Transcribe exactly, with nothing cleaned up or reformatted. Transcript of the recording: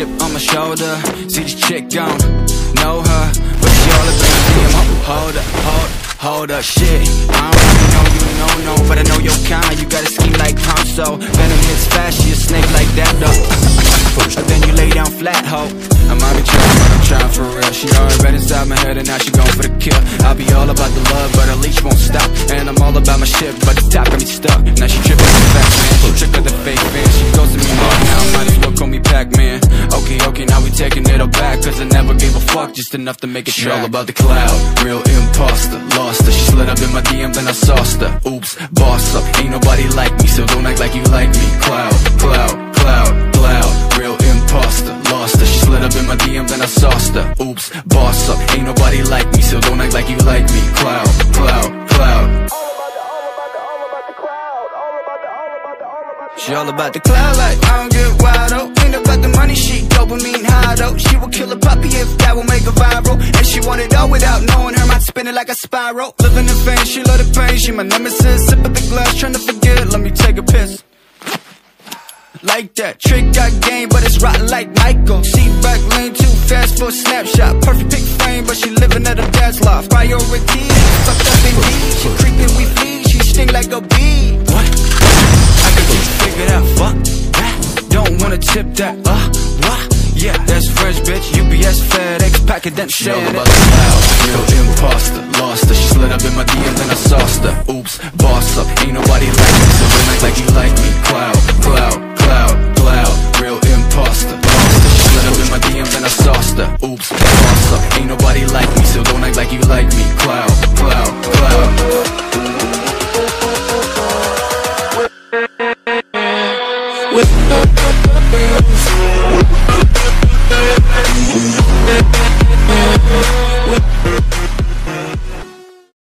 chip on my shoulder. See this chick gone, know her, but she all up in my D M. Hold up, hold, hold up, shit. I don't really know you, no, no, but I know your kind. You got a scheme like Ponzo. Venom hits fast, she a snake like that, though. But then you lay down flat, ho. I might be trying, but I'm trying for real. She already read inside my head and now she going for the kill. I'll be all about the love, but her leash won't stop. And I'm all about my shit, but the top got me stuck. Now she tripping the fast man, she trick with the fake fans. She goes to me more now, might as well call me Pac-Man. Okay, okay, now we taking it all back, cause I never gave a fuck, just enough to make it track. She all about the cloud, real imposter, lost her. She slid up in my D M, then I sauced her. Oops, boss up, ain't nobody like me, so don't act like you like me. Cloud, cloud, cloud, cloud, real imposter, lost her. She slid up in my D M, then I sauced her. Oops, boss up, ain't nobody like me, so don't act like you like me. Cloud, cloud, cloud. She all about the cloud like I don't get wild, oh. Ain't about the money, she dopamine high, though. She will kill a puppy if that will make her viral. And she want it all without knowing her mind spinning like a spiral. Living in pain, she love the pain, she my nemesis. Sip of the glass, trying to forget, let me take a piss. Like that, trick got game, but it's rotten like Michael. Seat back lane too fast for a snapshot. Perfect pick frame, but she living at her dad's loft. Priority, fucked up indeed. She creeping, we flee, she sting like a bee. What? I can just figure out, fuck that. Don't wanna tip that, uh, what? Yeah, that's French, bitch, U P S, FedEx, packet, then she all about the cloud, real imposter, lost her. She slid up in my D M, then I sauced her. Oops, boss up, ain't nobody like me, so don't act like you like me. Cloud, cloud, cloud, cloud, real imposter, lost her. She slid up in my D M, then I sauced her. Oops, boss up, ain't nobody like me, so don't act like you like me. Cloud, cloud, cloud. With